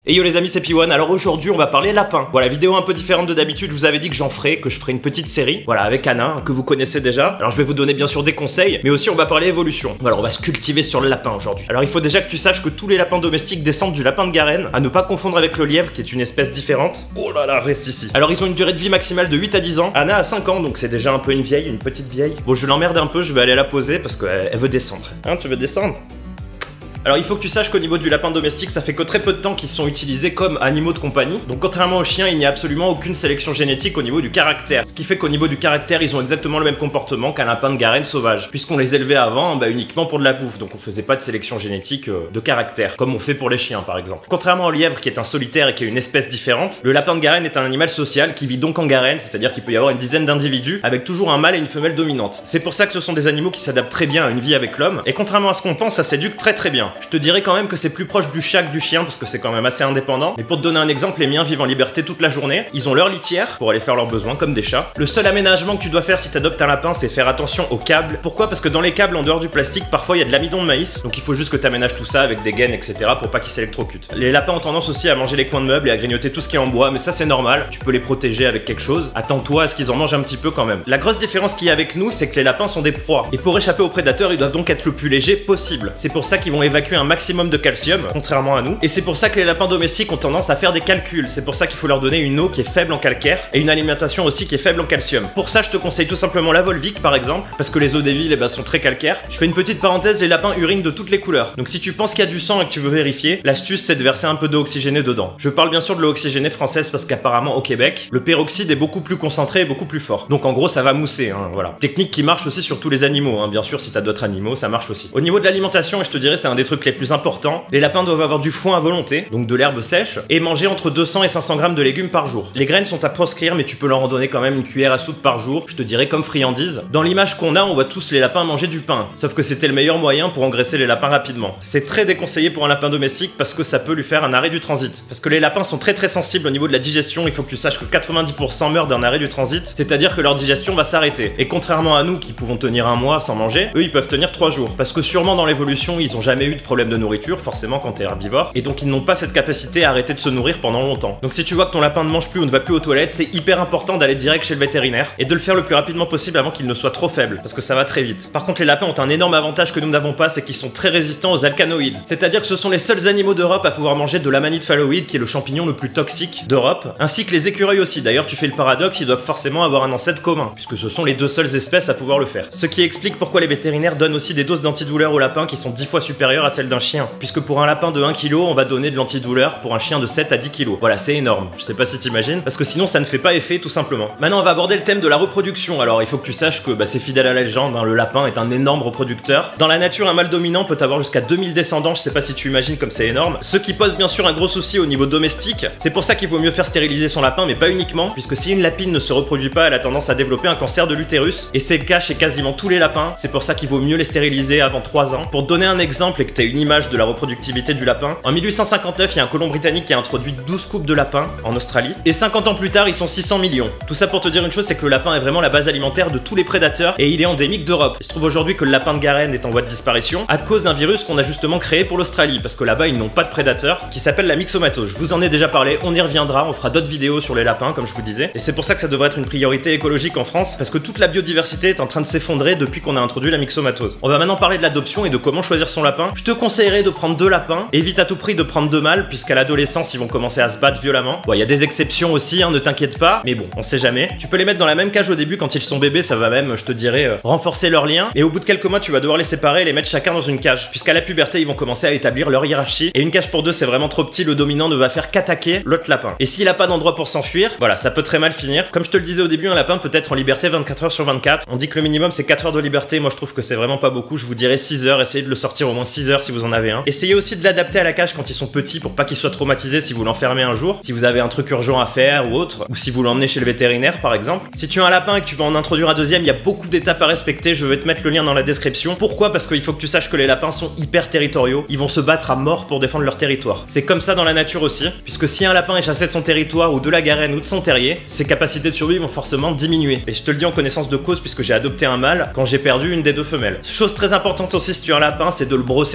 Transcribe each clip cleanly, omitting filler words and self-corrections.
Et yo les amis, c'est P1. Alors aujourd'hui on va parler lapin. Voilà, vidéo un peu différente de d'habitude, je vous avais dit que j'en ferais, que je ferais une petite série, voilà, avec Anna, que vous connaissez déjà. Alors je vais vous donner bien sûr des conseils, mais aussi on va parler évolution. Voilà, on va se cultiver sur le lapin aujourd'hui. Alors il faut déjà que tu saches que tous les lapins domestiques descendent du lapin de Garenne, à ne pas confondre avec le lièvre qui est une espèce différente. Oh là là, reste ici. Alors ils ont une durée de vie maximale de 8 à 10 ans. Anna a 5 ans, donc c'est déjà un peu une vieille, une petite vieille. Bon, je l'emmerde un peu, je vais aller la poser parce qu'elle veut descendre. Hein, tu veux descendre ? Alors il faut que tu saches qu'au niveau du lapin domestique, ça fait que très peu de temps qu'ils sont utilisés comme animaux de compagnie. Donc contrairement aux chiens, il n'y a absolument aucune sélection génétique au niveau du caractère. Ce qui fait qu'au niveau du caractère, ils ont exactement le même comportement qu'un lapin de Garenne sauvage. Puisqu'on les élevait avant uniquement pour de la bouffe, donc on faisait pas de sélection génétique de caractère, comme on fait pour les chiens par exemple. Contrairement au lièvre qui est un solitaire et qui est une espèce différente, le lapin de Garenne est un animal social qui vit donc en garenne, c'est-à-dire qu'il peut y avoir une dizaine d'individus avec toujours un mâle et une femelle dominante. C'est pour ça que ce sont des animaux qui s'adaptent très bien à une vie avec l'homme, et contrairement à ce qu'on pense, ça s'éduque très bien. Je te dirais quand même que c'est plus proche du chat que du chien parce que c'est quand même assez indépendant. Mais pour te donner un exemple, les miens vivent en liberté toute la journée. Ils ont leur litière pour aller faire leurs besoins comme des chats. Le seul aménagement que tu dois faire si t'adoptes un lapin, c'est faire attention aux câbles. Pourquoi ? Parce que dans les câbles, en dehors du plastique, parfois il y a de l'amidon de maïs. Donc il faut juste que t'aménages tout ça avec des gaines, etc. pour pas qu'ils s'électrocutent. Les lapins ont tendance aussi à manger les coins de meubles et à grignoter tout ce qui est en bois, mais ça c'est normal. Tu peux les protéger avec quelque chose. Attends-toi à ce qu'ils en mangent un petit peu quand même. La grosse différence qu'il y a avec nous, c'est que les lapins sont des proies. Et pour échapper aux prédateurs, ils doivent donc être le plus léger possible. C'est pour ça qu'ils vont évacuer un maximum de calcium, contrairement à nous. Et c'est pour ça que les lapins domestiques ont tendance à faire des calculs. C'est pour ça qu'il faut leur donner une eau qui est faible en calcaire et une alimentation aussi qui est faible en calcium. Pour ça, je te conseille tout simplement la Volvic par exemple, parce que les eaux des villes sont très calcaires. Je fais une petite parenthèse, les lapins urinent de toutes les couleurs. Donc si tu penses qu'il y a du sang et que tu veux vérifier, l'astuce c'est de verser un peu d'eau oxygénée dedans. Je parle bien sûr de l'eau oxygénée française parce qu'apparemment au Québec, le peroxyde est beaucoup plus concentré et beaucoup plus fort. Donc en gros ça va mousser, voilà. Technique qui marche aussi sur tous les animaux, bien sûr si t'as d'autres animaux, ça marche aussi. Au niveau de l'alimentation, et je te dirais c'est un des trucs les plus importants, les lapins doivent avoir du foin à volonté, donc de l'herbe sèche, et manger entre 200 et 500 grammes de légumes par jour. Les graines sont à proscrire, mais tu peux leur en donner quand même une cuillère à soupe par jour, je te dirais comme friandise. Dans l'image qu'on a, on voit tous les lapins manger du pain, sauf que c'était le meilleur moyen pour engraisser les lapins rapidement. C'est très déconseillé pour un lapin domestique parce que ça peut lui faire un arrêt du transit. Parce que les lapins sont très sensibles au niveau de la digestion, il faut que tu saches que 90% meurent d'un arrêt du transit, c'est-à-dire que leur digestion va s'arrêter. Et contrairement à nous qui pouvons tenir un mois sans manger, eux ils peuvent tenir 3 jours. Parce que sûrement dans l'évolution, ils ont jamais eu de problème de nourriture, forcément quand t'es herbivore, et donc ils n'ont pas cette capacité à arrêter de se nourrir pendant longtemps. Donc si tu vois que ton lapin ne mange plus ou ne va plus aux toilettes, c'est hyper important d'aller direct chez le vétérinaire et de le faire le plus rapidement possible avant qu'il ne soit trop faible, parce que ça va très vite. Par contre les lapins ont un énorme avantage que nous n'avons pas, c'est qu'ils sont très résistants aux alcanoïdes. C'est-à-dire que ce sont les seuls animaux d'Europe à pouvoir manger de l'amanite phalloïde, qui est le champignon le plus toxique d'Europe, ainsi que les écureuils aussi. D'ailleurs tu fais le paradoxe, ils doivent forcément avoir un ancêtre commun, puisque ce sont les deux seules espèces à pouvoir le faire. Ce qui explique pourquoi les vétérinaires donnent aussi des doses d'antidouleurs aux lapins qui sont 10 fois supérieures à celles d'un chien, puisque pour un lapin de 1 kg, on va donner de l'antidouleur pour un chien de 7 à 10 kg. Voilà, c'est énorme. Je sais pas si t'imagines, parce que sinon ça ne fait pas effet tout simplement. Maintenant on va aborder le thème de la reproduction. Alors il faut que tu saches que c'est fidèle à la légende, le lapin est un énorme reproducteur. Dans la nature, un mâle dominant peut avoir jusqu'à 2000 descendants, je sais pas si tu imagines comme c'est énorme. Ce qui pose bien sûr un gros souci au niveau domestique. C'est pour ça qu'il vaut mieux faire stériliser son lapin, mais pas uniquement, puisque si une lapine ne se reproduit pas, elle a tendance à développer un cancer de l'utérus, et c'est le cas chez quasiment tous les lapins. C'est pour ça qu'il vaut mieux les stériliser avant 3 ans. Pour te donner un exemple et que tu aies une image de la reproductivité du lapin, en 1859, il y a un colon britannique qui a introduit 12 couples de lapins en Australie, et 50 ans plus tard, ils sont 600 millions. Tout ça pour te dire une chose, c'est que le lapin est vraiment la base alimentaire de tous les prédateurs, et il est endémique d'Europe. Il se trouve aujourd'hui que le lapin de Garenne est en voie de disparition à cause d'un virus qu'on a justement créé pour l'Australie, parce que là-bas ils n'ont pas de prédateurs, qui s'appelle la myxomatose. Je vous en ai déjà parlé, on y reviendra, on fera d'autres vidéos sur les lapins, comme je vous disais, et c'est pour ça que ça devrait être une priorité écologique en France, parce que toute la biodiversité est en train de s'effondrer depuis qu'on a introduit la myxomatose. On va maintenant parler de l'adoption et de comment choisir son lapin. Je te conseillerais de prendre 2 lapins, évite à tout prix de prendre 2 mâles, puisqu'à l'adolescence ils vont commencer à se battre violemment. Bon, il y a des exceptions aussi, ne t'inquiète pas, mais bon, on sait jamais. Tu peux les mettre dans la même cage au début quand ils sont bébés, ça va même, je te dirais, renforcer leur lien, et au bout de quelques mois tu vas devoir les séparer et les mettre chacun dans une cage, puisqu'à la puberté ils vont commencer à établir leur hiérarchie, et une cage pour 2 c'est vraiment trop petit, le dominant ne va faire qu'attaquer l'autre lapin. Et s'il a pas d'endroit pour s'enfuir, voilà, ça peut très mal finir. Comme je te le disais au début, un lapin peut être en liberté 24 heures sur 24. On dit que le minimum c'est 4 heures de liberté, moi je trouve que c'est vraiment pas beaucoup, je vous dirais 6 heures, essayez de le sortir au moins 6 heures si vous en avez un. Essayez aussi de l'adapter à la cage quand ils sont petits pour pas qu'ils soient traumatisés si vous l'enfermez un jour, si vous avez un truc urgent à faire ou autre, ou si vous l'emmenez chez le vétérinaire par exemple. Si tu as un lapin et que tu vas en introduire un deuxième, il y a beaucoup d'étapes à respecter, je vais te mettre le lien dans la description. Pourquoi ? Parce qu'il faut que tu saches que les lapins sont hyper territoriaux, ils vont se battre à mort pour défendre leur territoire. C'est comme ça dans la nature aussi, puisque si un lapin est chassé de son territoire ou de la garenne ou de son terrier, ses capacités de survie vont forcément diminuer. Et je te le dis en connaissance de cause puisque j'ai adopté un mâle quand j'ai perdu une des 2 femelles. Chose très importante aussi si tu as un lapin, c'est de le brosser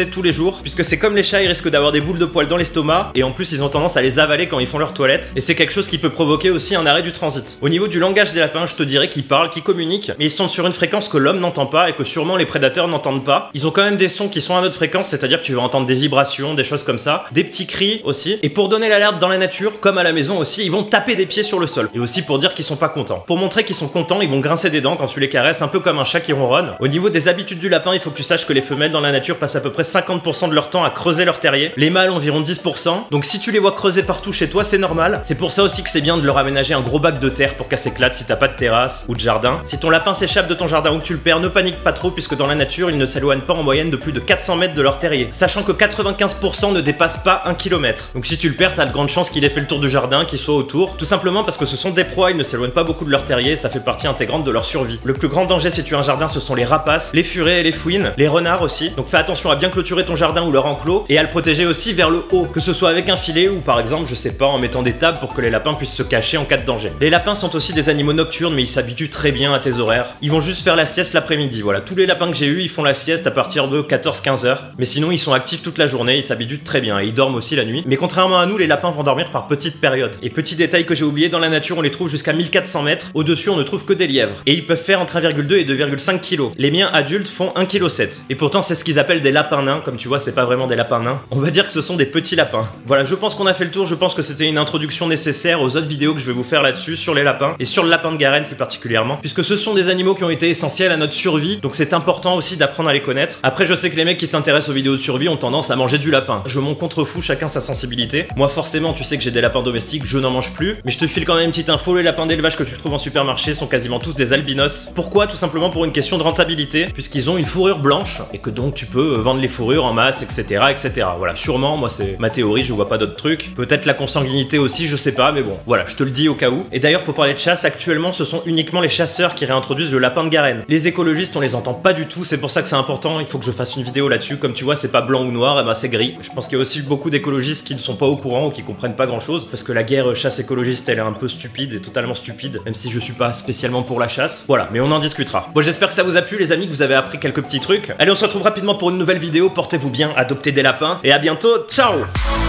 brosser tous les jours, puisque c'est comme les chats, ils risquent d'avoir des boules de poils dans l'estomac, et en plus ils ont tendance à les avaler quand ils font leur toilette, et c'est quelque chose qui peut provoquer aussi un arrêt du transit. Au niveau du langage des lapins, je te dirais qu'ils parlent, qu'ils communiquent, mais ils sont sur une fréquence que l'homme n'entend pas et que sûrement les prédateurs n'entendent pas. Ils ont quand même des sons qui sont à notre fréquence, c'est-à-dire que tu vas entendre des vibrations, des choses comme ça, des petits cris aussi, et pour donner l'alerte dans la nature, comme à la maison aussi, ils vont taper des pieds sur le sol, et aussi pour dire qu'ils sont pas contents. Pour montrer qu'ils sont contents, ils vont grincer des dents quand tu les caresses, un peu comme un chat qui ronronne. Au niveau des habitudes du lapin, il faut que tu saches que les femelles dans la nature passent à peu près 50% de leur temps à creuser leur terrier, les mâles environ 10%, donc si tu les vois creuser partout chez toi, c'est normal. C'est pour ça aussi que c'est bien de leur aménager un gros bac de terre pour qu'elle s'éclate si t'as pas de terrasse ou de jardin. Si ton lapin s'échappe de ton jardin ou que tu le perds, ne panique pas trop, puisque dans la nature, ils ne s'éloignent pas en moyenne de plus de 400 mètres de leur terrier, sachant que 95% ne dépassent pas 1 km. Donc si tu le perds, t'as de grandes chances qu'il ait fait le tour du jardin, qu'il soit autour, tout simplement parce que ce sont des proies, ils ne s'éloignent pas beaucoup de leur terrier, ça fait partie intégrante de leur survie. Le plus grand danger si tu as un jardin, ce sont les rapaces, les furets et les fouines, les renards aussi. Donc fais attention à bien clôturer ton jardin ou leur enclos, et à le protéger aussi vers le haut, que ce soit avec un filet ou par exemple, je sais pas, en mettant des tables pour que les lapins puissent se cacher en cas de danger. Les lapins sont aussi des animaux nocturnes, mais ils s'habituent très bien à tes horaires. Ils vont juste faire la sieste l'après-midi, voilà. Tous les lapins que j'ai eu, ils font la sieste à partir de 14-15 heures. Mais sinon, ils sont actifs toute la journée, ils s'habituent très bien, et ils dorment aussi la nuit. Mais contrairement à nous, les lapins vont dormir par petites périodes. Et petit détail que j'ai oublié, dans la nature, on les trouve jusqu'à 1400 mètres. Au-dessus, on ne trouve que des lièvres. Et ils peuvent faire entre 1,2 et 2,5 kg. Les miens adultes font 1,7 kg. Et pourtant, c'est ce qu'ils appellent des lapins nains. Comme tu vois, c'est pas vraiment des lapins nains. On va dire que ce sont des petits lapins. Voilà, je pense qu'on a fait le tour. Je pense que c'était une introduction nécessaire aux autres vidéos que je vais vous faire là-dessus, sur les lapins, et sur le lapin de Garenne plus particulièrement, puisque ce sont des animaux qui ont été essentiels à notre survie, donc c'est important aussi d'apprendre à les connaître. Après, je sais que les mecs qui s'intéressent aux vidéos de survie ont tendance à manger du lapin. Je m'en contrefous, chacun sa sensibilité. Moi, forcément, tu sais que j'ai des lapins domestiques, je n'en mange plus, mais je te file quand même une petite info, les lapins d'élevage que tu trouves en supermarché sont quasiment tous des albinos. Pourquoi? Tout simplement pour une question de rentabilité, puisqu'ils ont une fourrure blanche, et que donc tu peux vendre les fourrures en masse, etc., etc. Voilà, sûrement, moi c'est ma théorie, je vois pas d'autres trucs. Peut-être la consanguinité aussi, je sais pas, mais bon, voilà, je te le dis au cas où. Et d'ailleurs, pour parler de chasse, actuellement, ce sont uniquement les chasseurs qui réintroduisent le lapin de Garenne. Les écologistes, on les entend pas du tout, c'est pour ça que c'est important, il faut que je fasse une vidéo là-dessus. Comme tu vois, c'est pas blanc ou noir, et bah c'est gris. Je pense qu'il y a aussi beaucoup d'écologistes qui ne sont pas au courant ou qui comprennent pas grand-chose, parce que la guerre chasse écologiste, elle est un peu stupide, et totalement stupide, même si je suis pas spécialement pour la chasse. Voilà, mais on en discutera. Bon, j'espère que ça vous a plu, les amis, que vous avez appris quelques petits trucs. Allez, on se retrouve rapidement pour une nouvelle vidéo, portez-vous bien, adoptez des lapins, et à bientôt, ciao!